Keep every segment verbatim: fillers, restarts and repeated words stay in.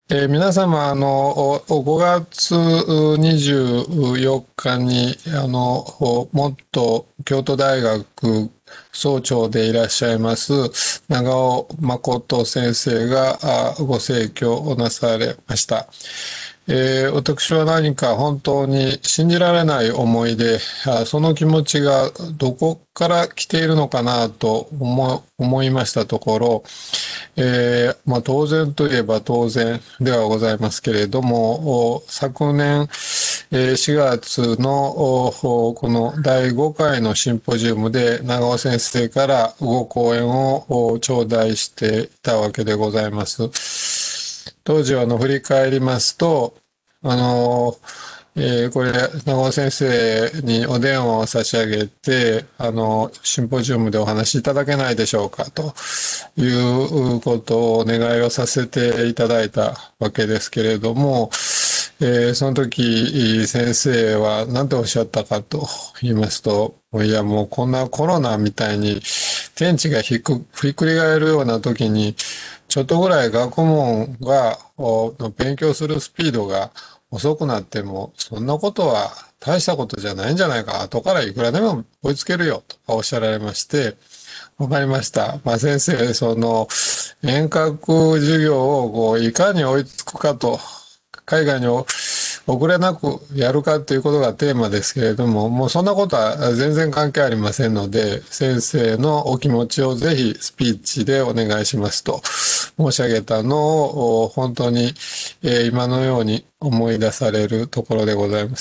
えー皆様、あの、おごがつにじゅうよっかに、あの、おもっと京都大学総長でいらっしゃいます、長尾誠先生があご逝去をなされました。えー私は何か本当に信じられない思いで、あその気持ちがどこから来ているのかなと思思いましたところ、えーまあ、当然といえば当然ではございますけれども、お昨年、えーしがつのおこのだいごかいのシンポジウムで長尾先生からご講演をお頂戴していたわけでございます。当時はあの振り返りますと、あの、えーこれ、長尾先生にお電話を差し上げて、あの、シンポジウムでお話しいただけないでしょうかということをお願いをさせていただいたわけですけれども、えーその時、先生は何ておっしゃったかと言いますと、いやもうこんなコロナみたいに天地がひっくひっくり返るような時に、ちょっとぐらい学問が、お勉強するスピードが遅くなっても、そんなことは大したことじゃないんじゃないか。後からいくらでも追いつけるよ、とおっしゃられまして、わかりました。まあ先生、その、遠隔授業をこういかに追いつくかと、海外に遅れなくやるかということがテーマですけれども、もうそんなことは全然関係ありませんので、先生のお気持ちをぜひスピーチでお願いしますと申し上げたのを本当に、えー今のように思い出されるところでございます。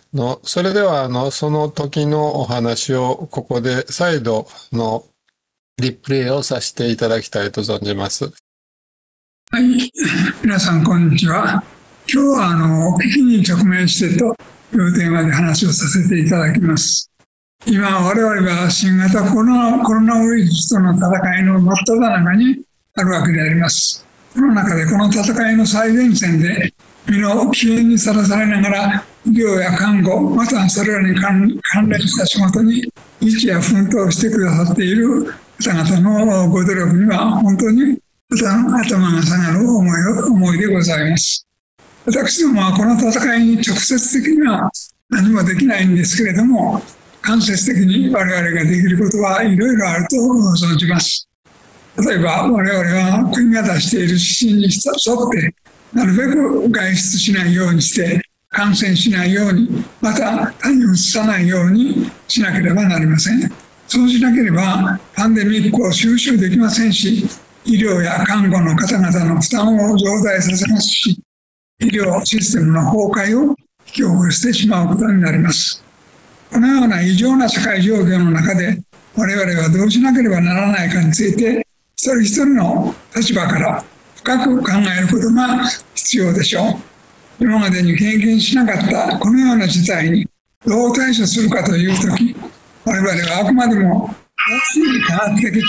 のそれではあのその時のお話をここで再度のリプレイをさせていただきたいと存じます。 はい、皆さんこんにちは。今日はあの危機に直面してというテーマで話をさせていただきます。今我々は新型コロナ、コロナウイルスとの戦いの真っ只中にあるわけであります。その中でこの戦いの最前線で身の危険にさらされながら医療や看護、またそれらに関連した仕事に日夜奮闘してくださっている方々のご努力には本当に頭が下がる思い思いでございます。私どもはこの戦いに直接的には何もできないんですけれども、間接的に我々ができることはいろいろあると存じます。例えば我々は国が出している指針に沿ってなるべく外出しないようにして感染しないように、また他にうつさないようにしなければなりません。そうしなければパンデミックを収拾できませんし、医療や看護の方々の負担を増大させますし、医療システムの崩壊を引き起こしてしまうことになります。このような異常な社会状況の中で我々はどうしなければならないかについて一人一人の立場から深く考えることが必要でしょう。今までに経験しなかったこのような事態にどう対処するかというとき、我々はあくまでも科学的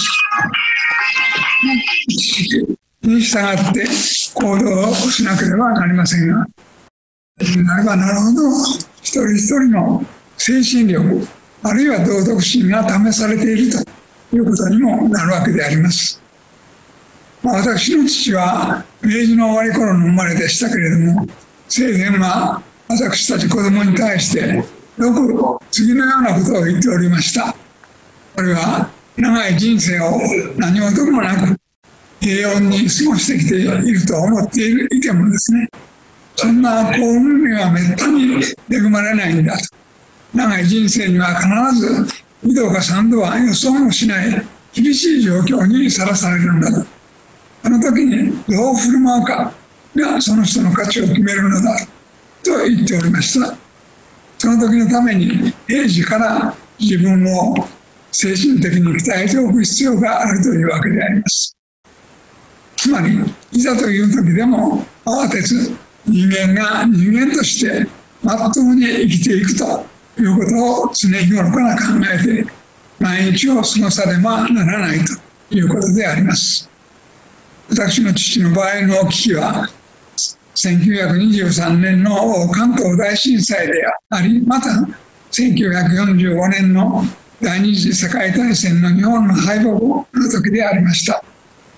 知識に従って行動をしなければなりませんが、なればなるほど一人一人の精神力あるいは道徳心が試されているということにもなるわけであります。まあ、私の父は明治の終わり頃の生まれでしたけれども、生前は私たち子供に対してよく次のようなことを言っておりました。これは長い人生を何事もなく平穏に過ごしてきていると思っているいてもですね、そんな幸運にはめったに恵まれないんだと。長い人生には必ずにどかさんどは予想もしない厳しい状況にさらされるんだと。あの時にどう振る舞うかがその人の価値を決めるのだと言っておりました。その時のために平時から自分を精神的に鍛えておく必要があるというわけであります。つまりいざという時でも慌てず人間が人間としてまっとうに生きていくということを常日頃から考えて毎日を過ごさねばならないということであります。私の父の場合の危機はせんきゅうひゃくにじゅうさんねんの関東大震災であり、またせんきゅうひゃくよんじゅうごねんの第二次世界大戦の日本の敗北の時でありました。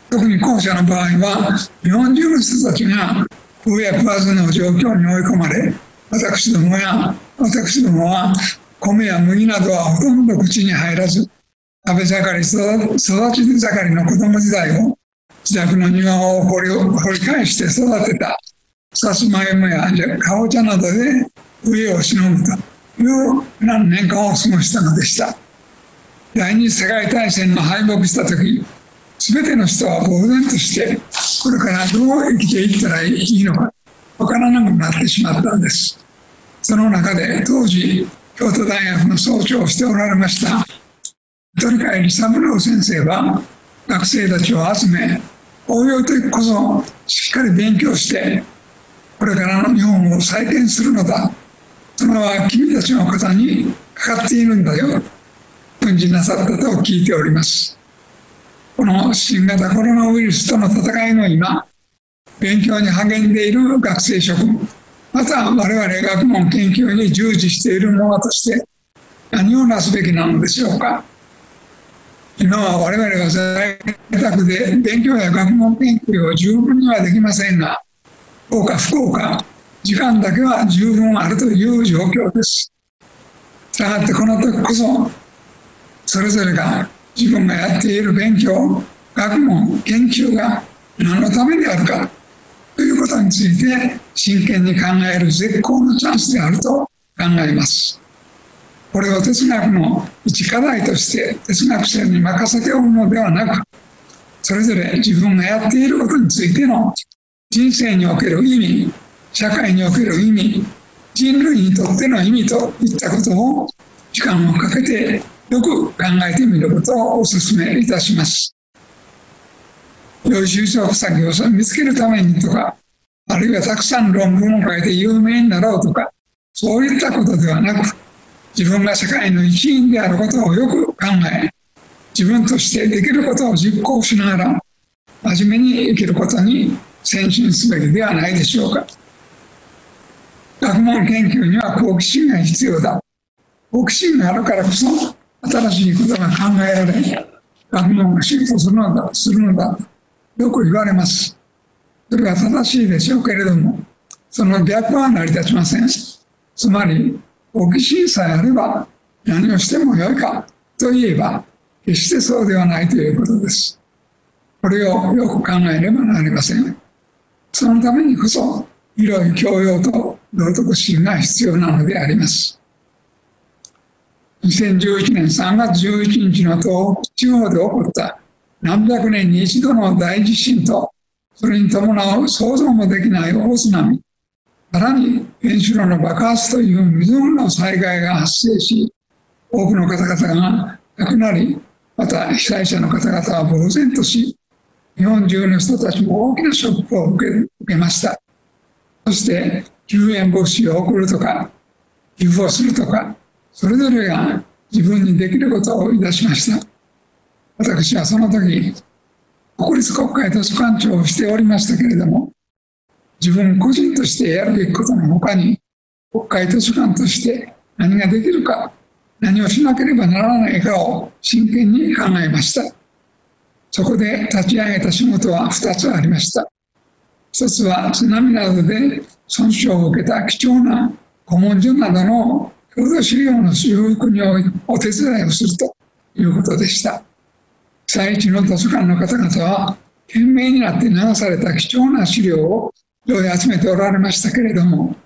特に後者の場合は、日本中の人たちが食うや食わずの状況に追い込まれ、私どもや私どもは米や麦などはほとんど口に入らず、食べ盛り育ち盛りの子供時代を自宅の庭を掘り掘り返して育てたさつまいもやかぼちゃなどで飢えをしのぐという何年間を過ごしたのでした。第二次世界大戦の敗北した時、すべての人は呆然としてこれからどう生きていったらいいのかわからなくなってしまったんです。その中で当時京都大学の総長をしておられました鳥飼利三郎先生は学生たちを集め、応用的こそしっかり勉強してこれからの日本を再建するのだ、そのは君たちの肩にかかっているんだよ、訓示なさったと聞いております。この新型コロナウイルスとの戦いの今、勉強に励んでいる学生諸君、また我々学問研究に従事している者として何をなすべきなのでしょうか。今は我々は在宅で勉強や学問研究を十分にはできませんが、幸か不幸か時間だけは十分あるという状況です。したがってこの時こそそれぞれが自分がやっている勉強、学問、研究が何のためであるかということについて真剣に考える絶好のチャンスであると考えます。これを哲学の一課題として哲学者に任せておるのではなく、それぞれ自分がやっていることについての人生における意味、社会における意味、人類にとっての意味といったことを時間をかけてよく考えてみることをお勧めいたします。良い就職先を見つけるためにとか、あるいはたくさん論文を書いて有名になろうとか、そういったことではなく、自分が社会の一員であることをよく考え、自分としてできることを実行しながら、真面目に生きることに先進すべきではないでしょうか。学問研究には好奇心が必要だ。好奇心があるからこそ、新しいことが考えられ、学問が進歩するのだ、するのだ、よく言われます。それは正しいでしょうけれども、その逆は成り立ちません。つまり、好奇心さえあれば何をしてもよいかといえば、決してそうではないということです。これをよく考えねばなりません。そのためにこそ、広い教養と道徳心が必要なのであります。にせんじゅういちねんさんがつじゅういちにちの東北地方で起こった何百年に一度の大地震と、それに伴う想像もできない大津波、さらに原子炉の爆発という未曾有の災害が発生し、多くの方々が亡くなり、また被災者の方々は呆然とし、日本中の人たちも大きなショックを受け、受けました。そして救援物資を送るとか、寄付をするとか、それぞれが自分にできることをいたしました。私はその時、国立国会図書館長をしておりましたけれども、自分個人としてやるべきことのほかに、国会図書館として何ができるか、何をしなければならないかを真剣に考えました。そこで立ち上げた仕事はふたつありました。ひとつは津波などで損傷を受けた貴重な古文書などの郷土資料の修復にお手伝いをするということでした。被災地の図書館の方々は懸命になって流された貴重な資料をよう集めておられましたけれども、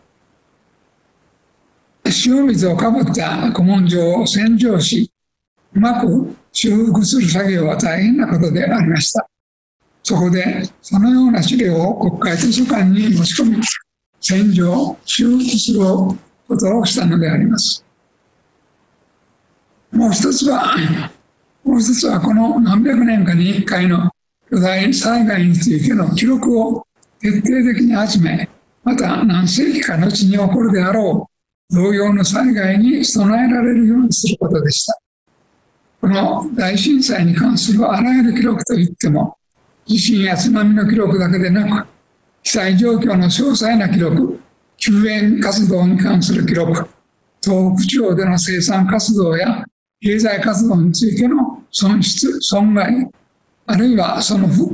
塩水をかぶった古文書を洗浄し、うまく修復する作業は大変なことでありました。そこでそのような資料を国会図書館に持ち込み、洗浄、修復することをしたのであります。もう一つは、もう一つはこの何百年かに一回の巨大災害についての記録を徹底的に集め、また何世紀か後に起こるであろう同様の災害に備えられるようにすることでした。この大震災に関するあらゆる記録といっても、地震や津波の記録だけでなく、被災状況の詳細な記録、救援活動に関する記録、東北地方での生産活動や経済活動についての損失、損害、あるいはその復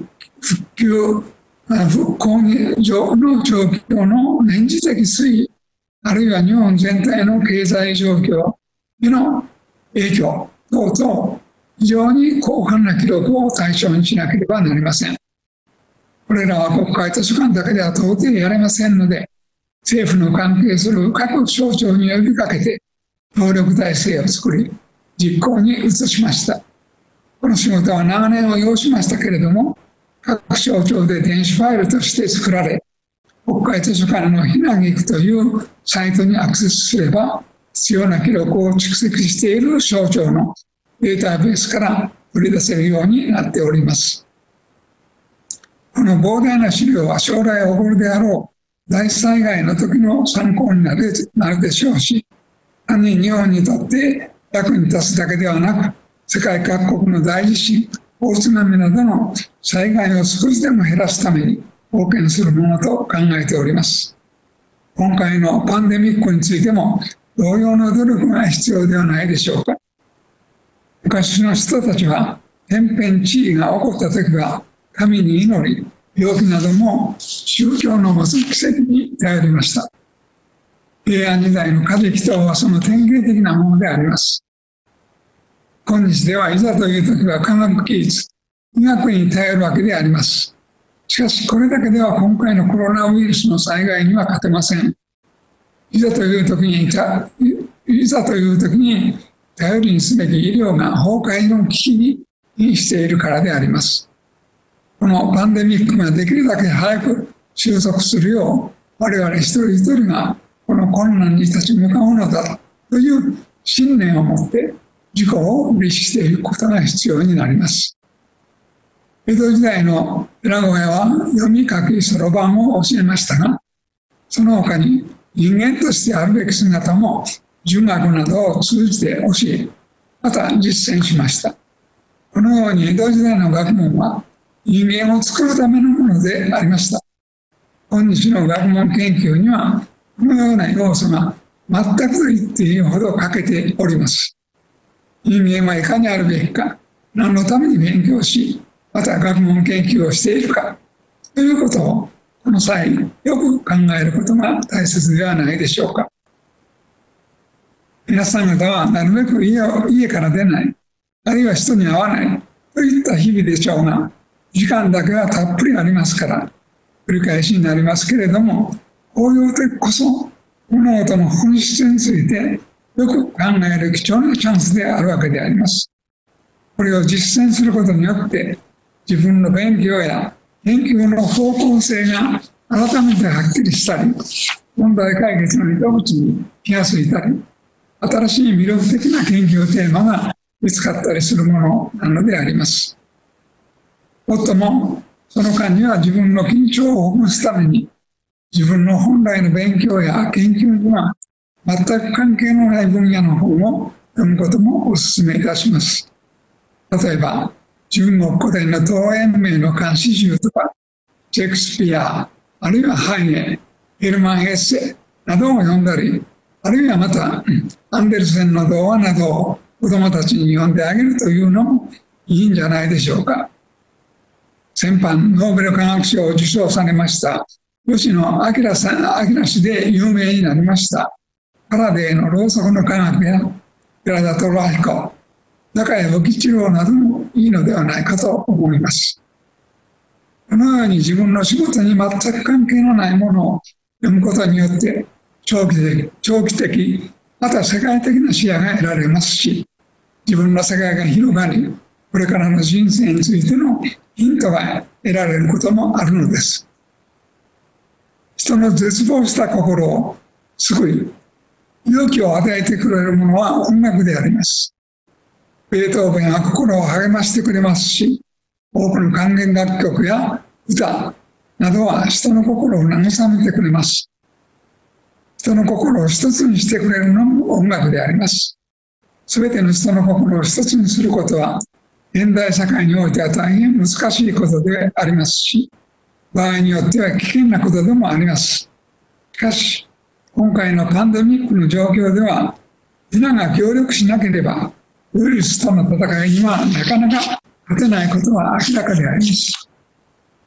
復旧、復興の状況の年次的推移、あるいは日本全体の経済状況への影響等々、非常に広範な記録を対象にしなければなりません。これらは国会図書館だけでは到底やれませんので、政府の関係する各省庁に呼びかけて、協力体制を作り、実行に移しました。この仕事は長年を要しましたけれども、各省庁で電子ファイルとして作られ、国会図書館のひなぎくというサイトにアクセスすれば、必要な記録を蓄積している省庁のデータベースから取り出せるようになっております。この膨大な資料は将来起こるであろう大災害の時の参考になるでしょうし、単に日本にとって役に立つだけではなく、世界各国の大地震、大津波などの災害を少しでも減らすために貢献するものと考えております。今回のパンデミックについても同様の努力が必要ではないでしょうか。昔の人たちは天変地異が起こった時は神に祈り、病気なども宗教の持つ奇跡に頼りました。平安時代のカジキ等はその典型的なものであります。今日ではいざという時は科学技術、医学に頼るわけであります。しかしこれだけでは今回のコロナウイルスの災害には勝てません。いざという時に、いざという時に頼りにすべき医療が崩壊の危機に瀕しているからであります。このパンデミックができるだけ早く収束するよう、我々一人一人がこの困難に立ち向かうのだという信念を持って自己を律していくことが必要になります。江戸時代の寺子屋は読み書きそろばんを教えましたが、その他に人間としてあるべき姿も儒学などを通じて教え、また実践しました。このように江戸時代の学問は人間を作るためのものでありました。今日の学問研究にはこのような要素が全くと言っていいほど欠けております。人間はいかにあるべきか、何のために勉強し、また学問研究をしているかということをこの際よく考えることが大切ではないでしょうか。皆さん方はなるべく家を家から出ない、あるいは人に会わないといった日々でしょうが、時間だけはたっぷりありますから、繰り返しになりますけれども、こういう時こそ物事の本質についてよく考える貴重なチャンスであるわけであります。これを実践することによって自分の勉強や研究の方向性が改めてはっきりしたり、問題解決の糸口に気がついたり、新しい魅力的な研究テーマが見つかったりするものなのであります。もっともその間には自分の緊張をほぐすために、自分の本来の勉強や研究には全く関係のない分野の本を読むこともお勧めいたします。例えば、中国古典の東延明の漢詩集とか、シェイクスピア、あるいはハイネ、ヘルマン・ヘッセなどを読んだり、あるいはまたアンデルセンの童話などを子どもたちに読んであげるというのもいいんじゃないでしょうか。先般ノーベル化学賞を受賞されました吉野明さん、明氏で有名になりましたファラデーのろうそくの科学や寺田虎彦、中谷武吉郎などもいいのではないかと思います。このように自分の仕事に全く関係のないものを読むことによって長期的、長期的また世界的な視野が得られますし、自分の世界が広がり、これからの人生についてのヒントが得られることもあるのです。人の絶望した心を救い、勇気を与えてくれるものは音楽であります。ベートーベンは心を励ましてくれますし、多くの管弦楽曲や歌などは人の心を慰めてくれます。人の心を一つにしてくれるのも音楽であります。すべての人の心を一つにすることは、現代社会においては大変難しいことでありますし、場合によっては危険なことでもあります。しかし、今回のパンデミックの状況では、皆が協力しなければ、ウイルスとの戦いにはなかなか勝てないことは明らかであります。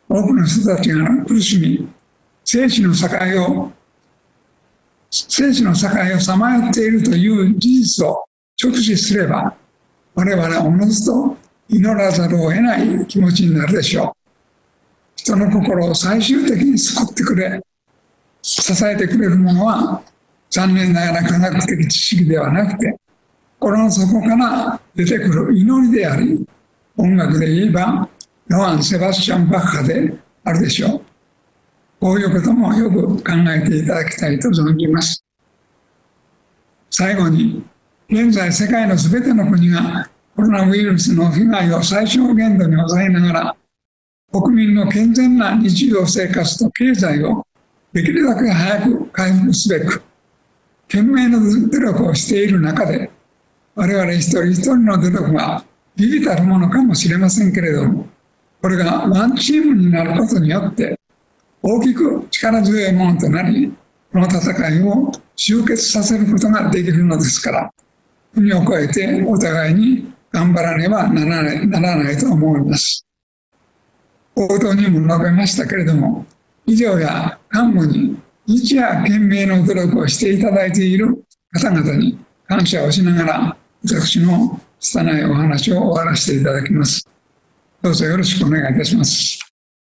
多くの人たちが苦しみ、生死の境を、生死の境をさまよっているという事実を直視すれば、我々はおのずと祈らざるを得ない気持ちになるでしょう。人の心を最終的に救ってくれ、支えてくれるものは、残念ながら科学的知識ではなくて、心の底から出てくる祈りであり、音楽で言えば、ヨハン・セバスチャン・バッハであるでしょう。こういうこともよく考えていただきたいと存じます。最後に、現在世界のすべての国がコロナウイルスの被害を最小限度に抑えながら、国民の健全な日常生活と経済をできるだけ早く回復すべく、懸命の努力をしている中で、我々一人一人の努力は微々たるものかもしれませんけれども、これがワンチームになることによって、大きく力強いものとなり、この戦いを終結させることができるのですから、国を越えてお互いに頑張らねばならない、ならないと思います。冒頭にも述べましたけれども、医療や看護に日夜懸命の努力をしていただいている方々に感謝をしながら、私の拙いお話を終わらせていただきます。どうぞよろしくお願いいたします。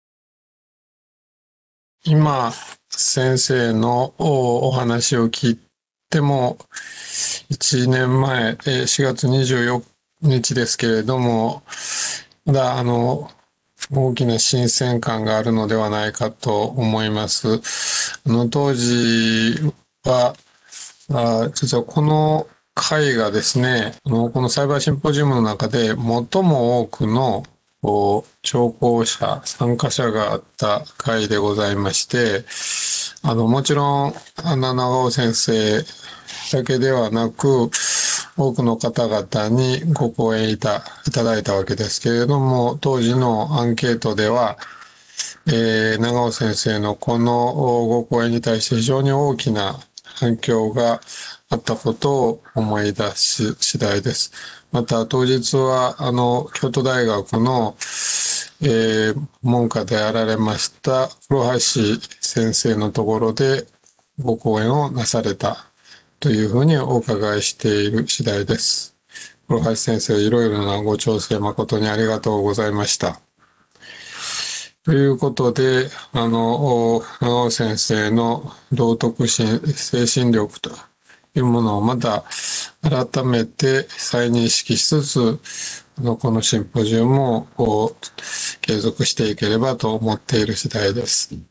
今、先生のお話を聞いても、いちねんまえ、しがつにじゅうよっかですけれども、まだあの、大きな新鮮感があるのではないかと思います。あの当時は、あ実はこの会がですね、あのこのサイバーシンポジウムの中で最も多くの聴講者、参加者があった会でございまして、あのもちろん、長尾先生だけではなく、多くの方々にご講演いた、いただいたわけですけれども、当時のアンケートでは、えー、長尾先生のこのご講演に対して非常に大きな反響があったことを思い出し次第です。また当日は、あの、京都大学の、えー、門下であられました黒橋先生のところでご講演をなされたというふうにお伺いしている次第です。黒橋先生、いろいろなご調整誠にありがとうございました。ということで、あの、長尾先生の道徳心、精神力というものをまた改めて再認識しつつ、あのこのシンポジウムを継続していければと思っている次第です。